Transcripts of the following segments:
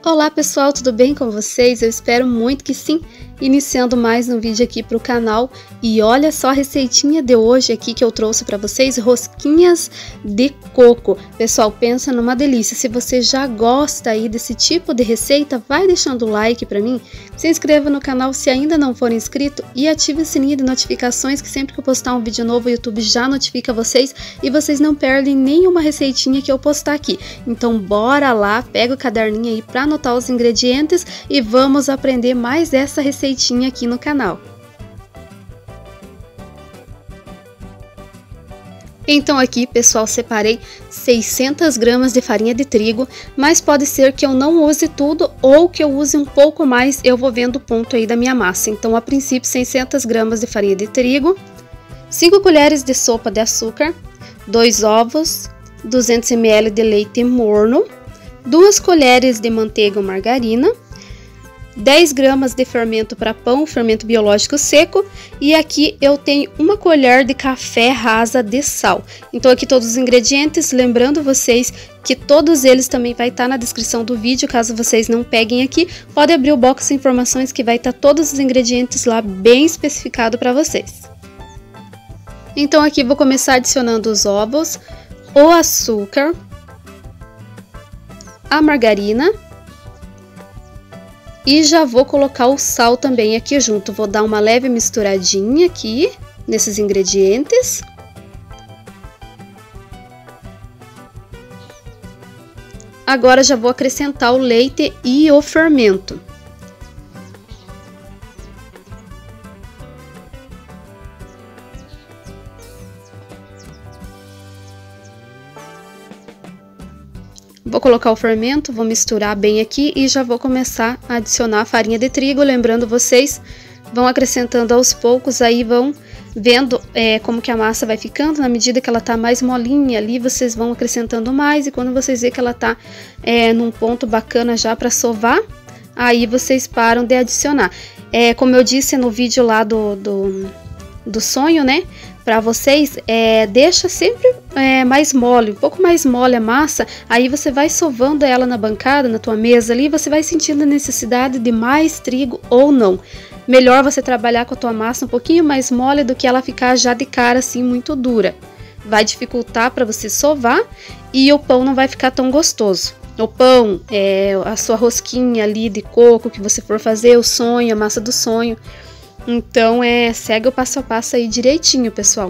Olá pessoal, tudo bem com vocês? Eu espero muito que sim. Iniciando mais um vídeo aqui para o canal. E olha só a receitinha de hoje aqui que eu trouxe para vocês, rosquinhas de coco. Pessoal, pensa numa delícia. Se você já gosta aí desse tipo de receita, vai deixando o like para mim. Se inscreva no canal se ainda não for inscrito e ative o sininho de notificações que sempre que eu postar um vídeo novo o YouTube já notifica vocês e vocês não perdem nenhuma receitinha que eu postar aqui. Então bora lá, pega o caderninho aí para anotar os ingredientes e vamos aprender mais essa receitinha aqui no canal. Então aqui, pessoal, separei 600 gramas de farinha de trigo, mas pode ser que eu não use tudo ou que eu use um pouco mais, eu vou vendo o ponto aí da minha massa. Então, a princípio, 600 gramas de farinha de trigo, 5 colheres de sopa de açúcar, 2 ovos, 200 ml de leite morno, 2 colheres de manteiga ou margarina, 10 gramas de fermento para pão, fermento biológico seco, e aqui eu tenho 1 colher de café rasa de sal. Então aqui todos os ingredientes, lembrando vocês que todos eles também vai estar na descrição do vídeo, caso vocês não peguem aqui, pode abrir o box de informações que vai estar todos os ingredientes lá bem especificado para vocês. Então aqui vou começar adicionando os ovos, o açúcar, a margarina, e já vou colocar o sal também aqui junto. Vou dar uma leve misturadinha aqui nesses ingredientes. Agora já vou acrescentar o leite e o fermento. Vou colocar o fermento, vou misturar bem aqui e já vou começar a adicionar a farinha de trigo. Lembrando, vocês vão acrescentando aos poucos, aí vão vendo como que a massa vai ficando. Na medida que ela tá mais molinha ali, vocês vão acrescentando mais, e quando vocês verem que ela tá num ponto bacana já para sovar, aí vocês param de adicionar. Como eu disse no vídeo lá do sonho, né? Para vocês, deixa sempre mais mole, um pouco mais mole a massa, aí você vai sovando ela na bancada, na tua mesa ali, você vai sentindo a necessidade de mais trigo ou não. Melhor você trabalhar com a tua massa um pouquinho mais mole do que ela ficar já de cara assim muito dura. Vai dificultar para você sovar e o pão não vai ficar tão gostoso. O pão, a sua rosquinha ali de coco que você for fazer, o sonho, a massa do sonho. Então, segue o passo a passo aí direitinho, pessoal.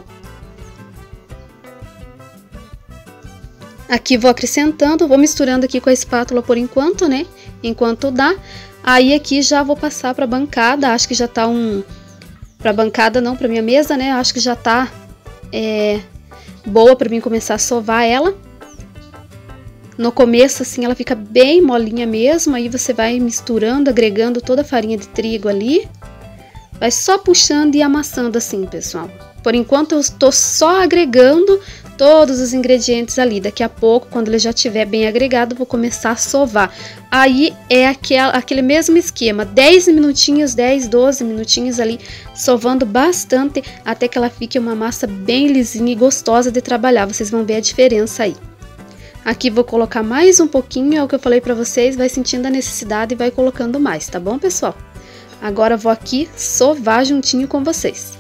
Aqui vou acrescentando, vou misturando aqui com a espátula por enquanto, né? Enquanto dá. Aí aqui já vou passar para a bancada, acho que já tá para a bancada não, para minha mesa, né? Acho que já tá boa para mim começar a sovar ela. No começo, assim, ela fica bem molinha mesmo, aí você vai misturando, agregando toda a farinha de trigo ali. Vai só puxando e amassando assim, pessoal. Por enquanto eu estou só agregando todos os ingredientes ali. Daqui a pouco, quando ele já estiver bem agregado, eu vou começar a sovar. Aí é aquele mesmo esquema, 10 minutinhos, 10, 12 minutinhos ali, sovando bastante até que ela fique uma massa bem lisinha e gostosa de trabalhar. Vocês vão ver a diferença aí. Aqui vou colocar mais um pouquinho, é o que eu falei para vocês, vai sentindo a necessidade e vai colocando mais, tá bom, pessoal? Agora vou aqui sovar juntinho com vocês.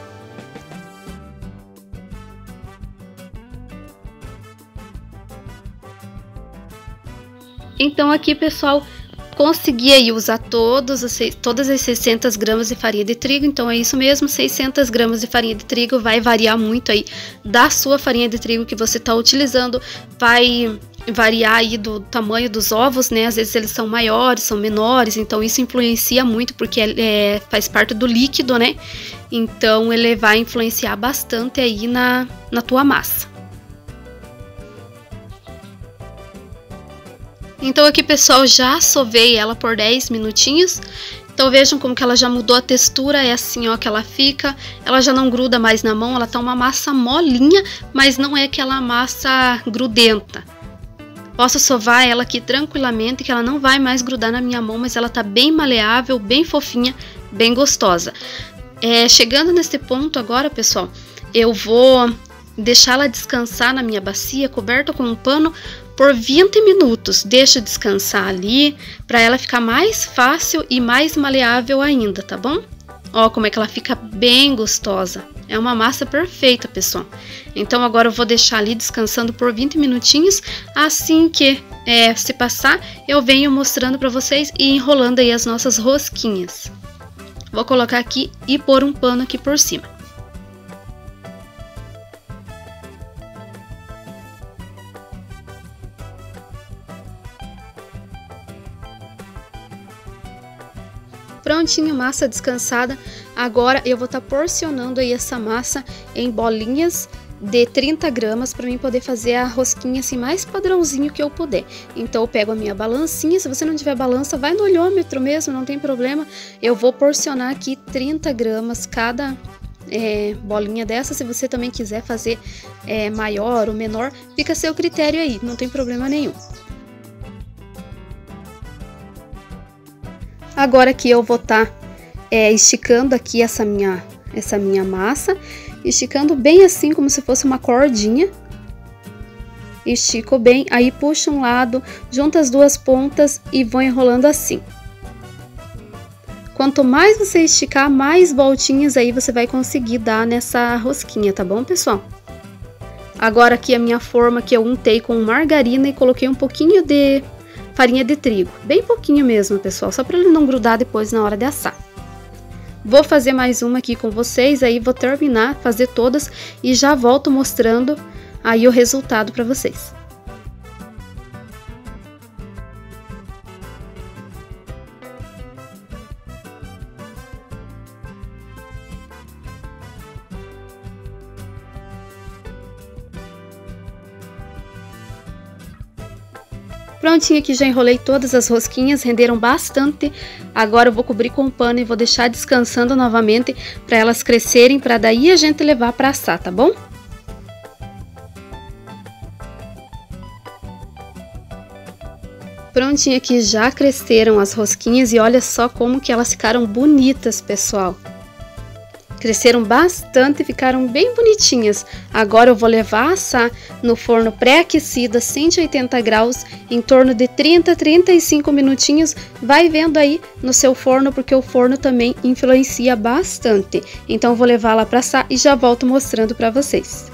Então aqui, pessoal, consegui aí usar todas as 600 gramas de farinha de trigo. Então é isso mesmo, 600 gramas de farinha de trigo. Vai variar muito aí da sua farinha de trigo que você está utilizando. Vai variar aí do tamanho dos ovos, né? Às vezes eles são maiores, são menores, então isso influencia muito porque faz parte do líquido, né? Então ele vai influenciar bastante aí na tua massa. Então aqui, pessoal, já sovei ela por 10 minutinhos. Então vejam como que ela já mudou a textura, é assim ó que ela fica. Ela já não gruda mais na mão, ela tá uma massa molinha, mas não é aquela massa grudenta. Posso sovar ela aqui tranquilamente, que ela não vai mais grudar na minha mão, mas ela tá bem maleável, bem fofinha, bem gostosa. Chegando nesse ponto agora, pessoal, eu vou deixá-la descansar na minha bacia, coberta com um pano, por 20 minutos. Deixa descansar ali para ela ficar mais fácil e mais maleável ainda, tá bom? Ó, como é que ela fica bem gostosa. É uma massa perfeita, pessoal. Então agora eu vou deixar ali descansando por 20 minutinhos. Assim que se passar, eu venho mostrando para vocês e enrolando aí as nossas rosquinhas. Vou colocar aqui e pôr um pano aqui por cima. Prontinho, massa descansada. Agora eu vou estar porcionando aí essa massa em bolinhas de 30 gramas para mim poder fazer a rosquinha assim mais padrãozinho que eu puder. Então eu pego a minha balancinha, se você não tiver balança, vai no olhômetro mesmo, não tem problema. Eu vou porcionar aqui 30 gramas cada bolinha dessa. Se você também quiser fazer maior ou menor, fica a seu critério aí, não tem problema nenhum. Agora aqui eu vou estar esticando aqui essa minha massa, esticando bem assim como se fosse uma cordinha. Estico bem, aí puxo um lado, junto as duas pontas e vou enrolando assim. Quanto mais você esticar, mais voltinhas aí você vai conseguir dar nessa rosquinha, tá bom, pessoal? Agora aqui a minha forma que eu untei com margarina e coloquei um pouquinho de farinha de trigo, bem pouquinho mesmo, pessoal, só para ele não grudar depois na hora de assar. Vou fazer mais uma aqui com vocês, aí vou terminar, fazer todas e já volto mostrando aí o resultado para vocês. Prontinho aqui, já enrolei todas as rosquinhas, renderam bastante. Agora eu vou cobrir com um pano e vou deixar descansando novamente para elas crescerem, para daí a gente levar para assar, tá bom? Prontinho aqui, já cresceram as rosquinhas e olha só como que elas ficaram bonitas, pessoal. Cresceram bastante e ficaram bem bonitinhas. Agora eu vou levar a assar no forno pré-aquecido a 180 graus, em torno de 30 a 35 minutinhos. Vai vendo aí no seu forno, porque o forno também influencia bastante. Então eu vou levar lá para assar e já volto mostrando para vocês.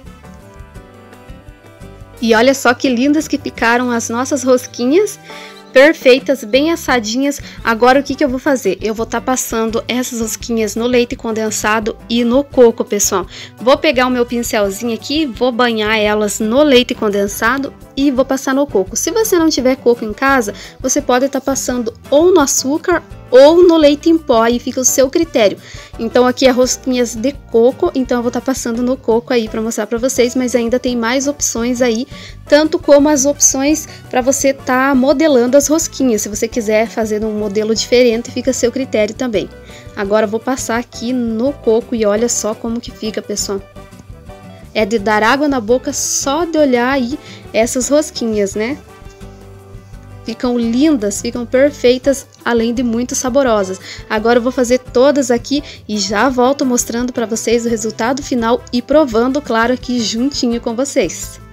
E olha só que lindas que ficaram as nossas rosquinhas. Perfeitas, bem assadinhas. Agora o que eu vou fazer? Eu vou estar passando essas rosquinhas no leite condensado e no coco, pessoal. Vou pegar o meu pincelzinho aqui, vou banhar elas no leite condensado e vou passar no coco. Se você não tiver coco em casa, você pode estar passando ou no açúcar ou no leite em pó, aí fica o seu critério. Então aqui é rosquinhas de coco, então eu vou estar passando no coco aí para mostrar para vocês, mas ainda tem mais opções aí, tanto como as opções para você estar modelando as rosquinhas. Se você quiser fazer um modelo diferente, fica a seu critério também. Agora eu vou passar aqui no coco e olha só como que fica, pessoal. É de dar água na boca só de olhar aí essas rosquinhas, né? Ficam lindas, ficam perfeitas, além de muito saborosas. Agora eu vou fazer todas aqui e já volto mostrando para vocês o resultado final e provando, claro, aqui juntinho com vocês.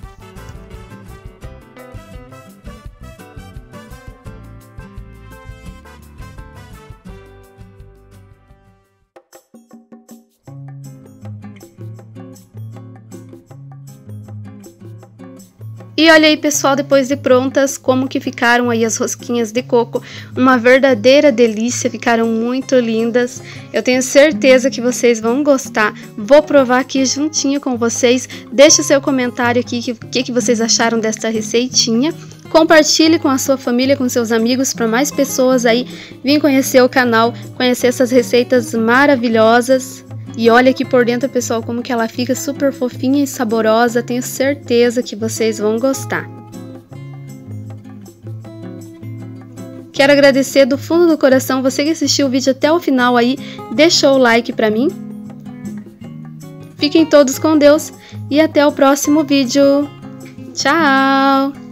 E olha aí, pessoal, depois de prontas, como que ficaram aí as rosquinhas de coco. Uma verdadeira delícia, ficaram muito lindas. Eu tenho certeza que vocês vão gostar. Vou provar aqui juntinho com vocês. Deixe seu comentário aqui, o que vocês acharam desta receitinha. Compartilhe com a sua família, com seus amigos, para mais pessoas aí virem conhecer o canal, conhecer essas receitas maravilhosas. E olha aqui por dentro, pessoal, como que ela fica super fofinha e saborosa. Tenho certeza que vocês vão gostar. Quero agradecer do fundo do coração você que assistiu o vídeo até o final aí, deixou o like pra mim. Fiquem todos com Deus e até o próximo vídeo. Tchau!